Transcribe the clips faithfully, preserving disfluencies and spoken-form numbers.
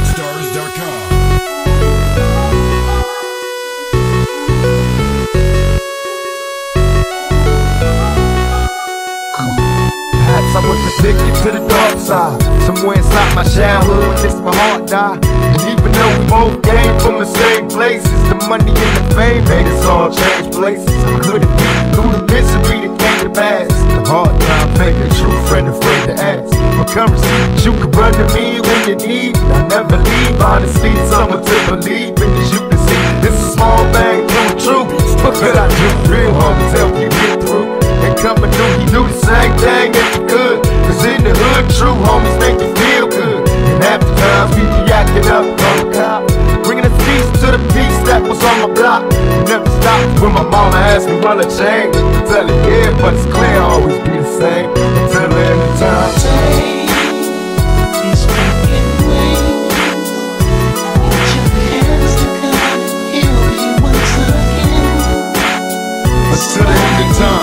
stars dot com. Someone addicted to the dark side. Somewhere inside my childhood, this my heart died. And even though we both came from the same places, the money and the fame made us all change places. I couldn't be through the misery that came to pass. The hard time made a true friend afraid to ask. My currency, you can run to me when you need. I never leave, honestly, someone to believe in. As you can see, this is a small thing, true, true. What could I do? Real homies help you get through. And coming through, he do the same thing if you could. Cause in the hood, true homies make you feel good. And half the times we be acting up on the cop, bringing a peace to the peace that was on my block. Never stopped when my mama asked me run a change. I tell her yeah, but it's clear I'll always be the same. Until the end of time. Take these broken wings, put your hands to come and heal me once again. Until the end of time.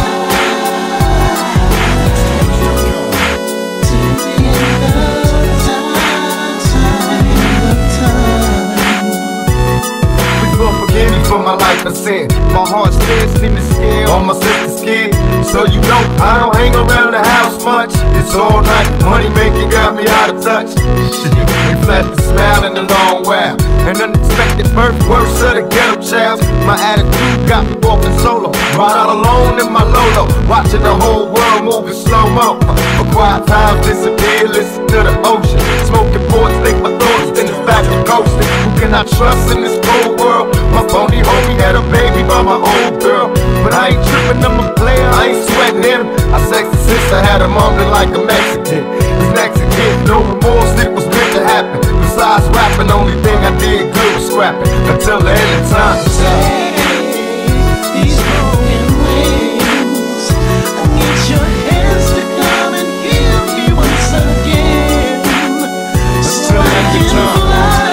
For my life I sin, my heart still seem to scare on my sister's skin. So you know I don't hang around the house much. It's all night, money making got me out of touch. Shit, we left a smile in a long while. An unexpected birth, worse of the ghetto child. My attitude got me walking solo, right out alone in my Lolo, watching the whole world move in slow-mo. For quiet times disappear, listen to the ocean. Smoking boards, think my thoughts, then it's back to coasting. Who can I trust in this cold world? My phony homie had a baby by my old girl, but I ain't tripping, I'm a player, I ain't sweating him. I sexed the sister, had her mumbling like a Mexican. This Mexican, no remorse, it was meant to happen. Besides rapping, only thing I did good was scrapping. Until the end of time. Take these broken wings, I need your hands to come and heal me once again. So I can fly.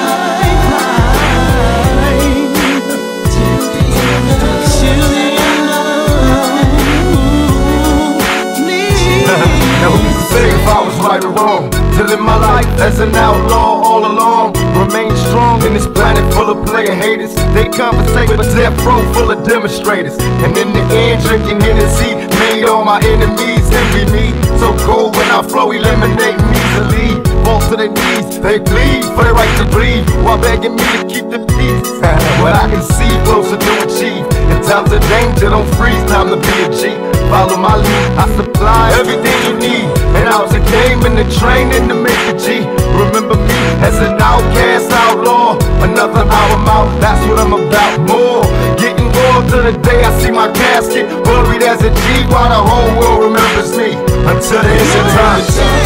Now who's to say if I was right or wrong? To live my life as an outlaw all along. Remain strong in this planet full of player haters. They conversate with a death row full of demonstrators. And in the end drinking Hennessy made all my enemies envy me. So cold when I flow, eliminating easily. Fall to their knees, they plead for the right to breathe, while begging me to keep the peace. What I can see closer to achieve. In times of danger, don't freeze, time to be a G. Follow my lead, I supply everything you need. And I was a game in the training to make a G. Remember me as an outcast outlaw. Another album out, that's what I'm about. More, getting more to the day I see my casket buried as a G, while the whole world remembers me. Until the end of time.